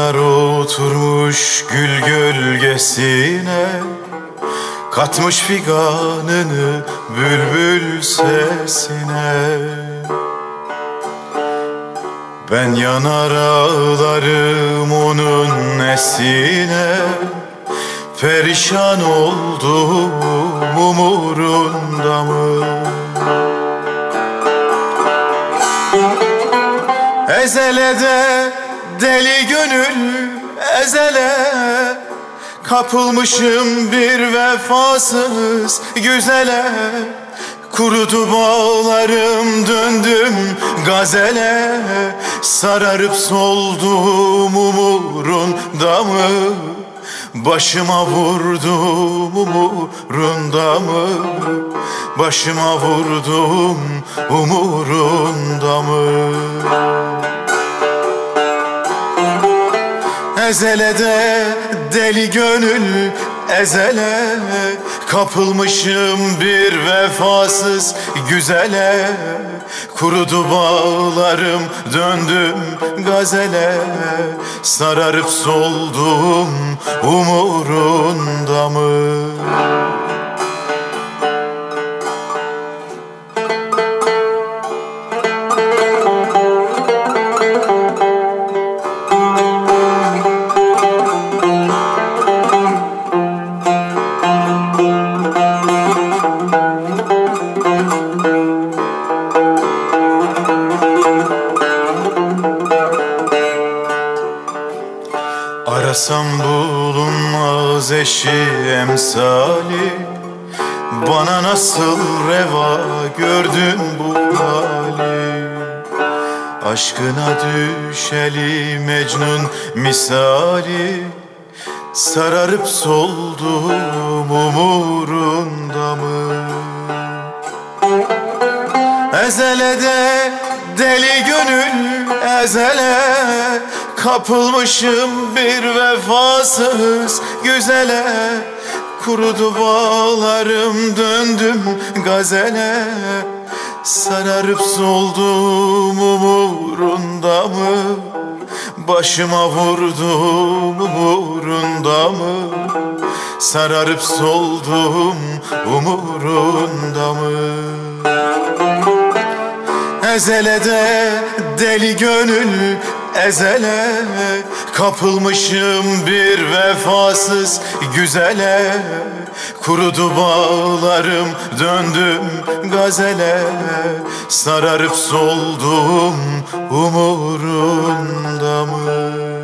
yar oturmuş gül gölgesine, katmış figanını bülbül sesine. Ben yanar ağlarım onun nesine, perişan oldum umurunda mı? Ezelede deli gönül ezele, kapılmışım bir vefasız güzele. Kurudu bağlarım döndüm gazele, sararıp soldum umurunda mı? Başıma vurdum umurunda mı? Başıma vurdum umurunda mı? Ezelede deli gönül ezele, kapılmışım bir vefasız güzele. Kurudu bağlarım döndüm gazele, sararıp soldum umurunda mı? Arasam bulunmaz eşi emsali, bana nasıl reva gördün bu hali? Aşkına düşeli Mecnun misali, sararıp soldum umurunda mı? Ezelede deli gönül ezele, kapılmışım bir vefasız güzele. Kurudu bağlarım döndüm gazele, sararıp soldum umurunda mı? Başıma vurdum umurunda mı? Sararıp soldum umurunda mı? Ezelede deli gönül ezele, kapılmışım bir vefasız güzele. Kurudu bağlarım döndüm gazele, sararıp soldum umurunda mı?